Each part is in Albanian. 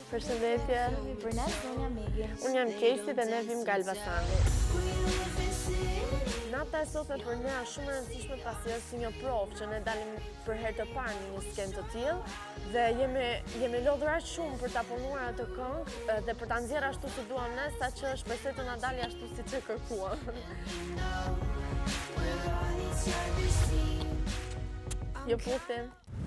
Përshëndetje. Brunetts, unë jam Megi. Unë jam Kesi dhe ne vim nga Elbasani. Nata e sotme për ne është shumë e rëndësishme pasi është si një provë që ne dalim për herë të parë në një skenë të tillë dhe jemi lodhur aq shumë për ta punuar atë këngë dhe për ta nxjerrë ashtu si duam ne, saqë shpresoj të na dalë ashtu siç e kërkuam. Jo puthim.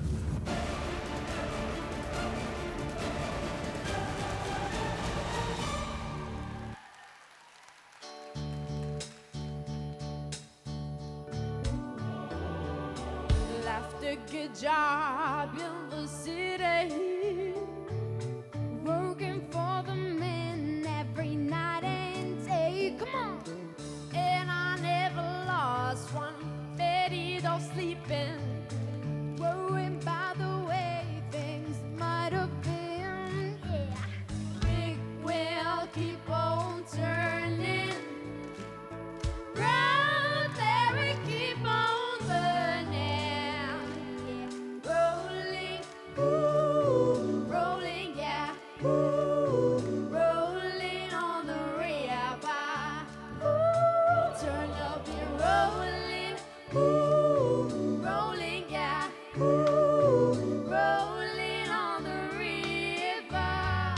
Left a good job in the city, working for the men every night and day. Come on, and I never lost one penny of sleeping, worrying by the way things might have been. Yeah, big wheel keep on turning, round there we keep on burning. Rolling, ooh, rolling, yeah, ooh, rolling on the river. Ooh, turn up and rolling, ooh, rolling, yeah, ooh, rolling on the river.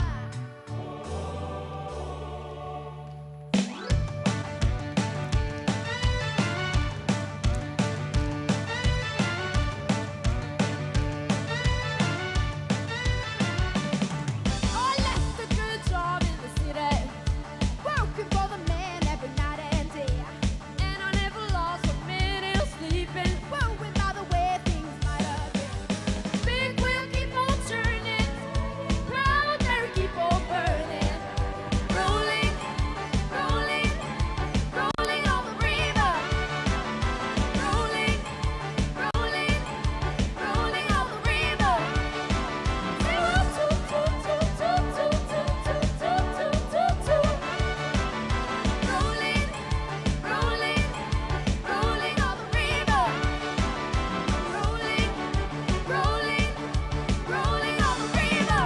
I left a good job in the city, working for the man every night and day. And I never lost a minute of sleeping, worrying by the way things might have been. Big wheel keep on turning, proud there keep on burning. Rolling, rolling, rolling on the river. Rolling, rolling, rolling on the river. Rolling, rolling, rolling on the river. Rolling, rolling, rolling on the river.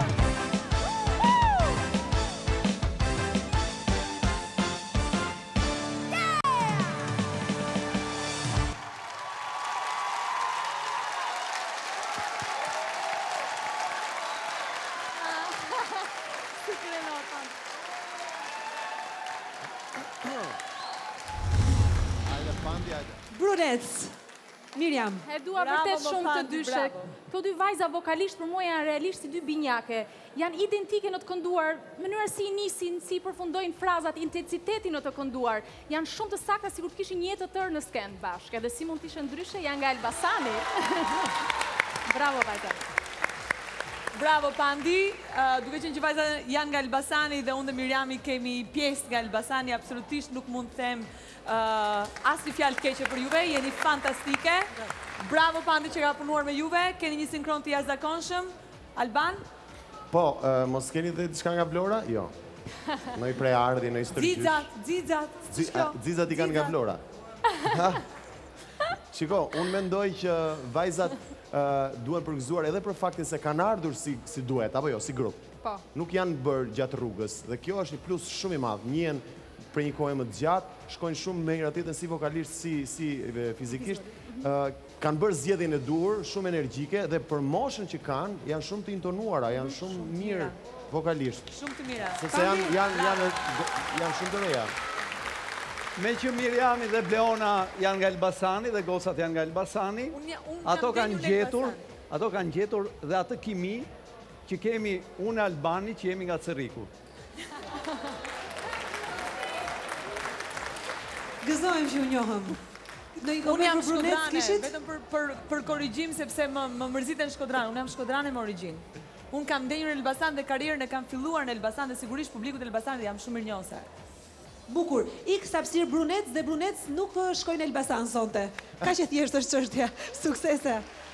Brunetts, Miriam. E dua vërtet shumë të dyshe. Këto dy vajza vokalisht për mua janë realisht si dy binjake. Janë identike në të kënduar, mënyra si nisin, si përfundojnë frazat, intensiteti në të kënduar. Janë shumë të sakta sikur të kishin një jetë të tërë në skend bashkë. Edhe si mund të ishte ndryshe, janë nga Elbasani. Bravo vajza. Bravo Pandi, duke qenë që vajza janë nga Elbasani dhe unë dhe Miriami kemi pjesë nga Elbasani, absolutisht nuk mund të them asnjë fjalë të keqe për juve, jeni fantastike. Bravo Pandi që ka punuar me juve, keni një sinkron të jashtëzakonshëm. Alban? Po, mos keni dhe diçka nga Vlora? Jo. Në i preardhje, në i stërgjysh. Xixat. Xixat i kanë nga Vlora. Shiko, unë mendoj që vajzat duhen përgëzuar edhe për faktin se kanë ardhur si duet, apo jo, si grup. Po. Nuk janë bërë gjatë rrugës dhe kjo është një plus shumë i madh. Njihen për një kohë më të gjatë, shkojnë shumë me njëra tjetrën si vokalisht si fizikisht. Kanë bërë zgjedhjen e duhur, shumë energjike dhe për moshën që kanë, janë shumë të intonuara, janë shumë mirë vokalisht. Shumë të mira. Sepse janë shumë të reja. Me që Miriami dhe Bleona janë nga Elbasani dhe gosat janë nga Elbasani, ato kanë gjetur dhe atë kimi që kemi unë Albani që jemi nga Cerriku. Gëzojmë që u njohëm. Unë jam shkodrane, vetëm për korrigjim sepse më mërziten shkodrane, unë jam shkodrane me origjinë. Unë kam ndenjur në Elbasan dhe karrierën e kam filluar në Elbasan dhe sigurisht publikut e Elbasanit jam shumë mirënjohëse. Bukur, ik sapsir Brunetts dhe Brunetts nuk shkojnë në Elbasan sonte. Ka që thjesht është çështja. Suksese.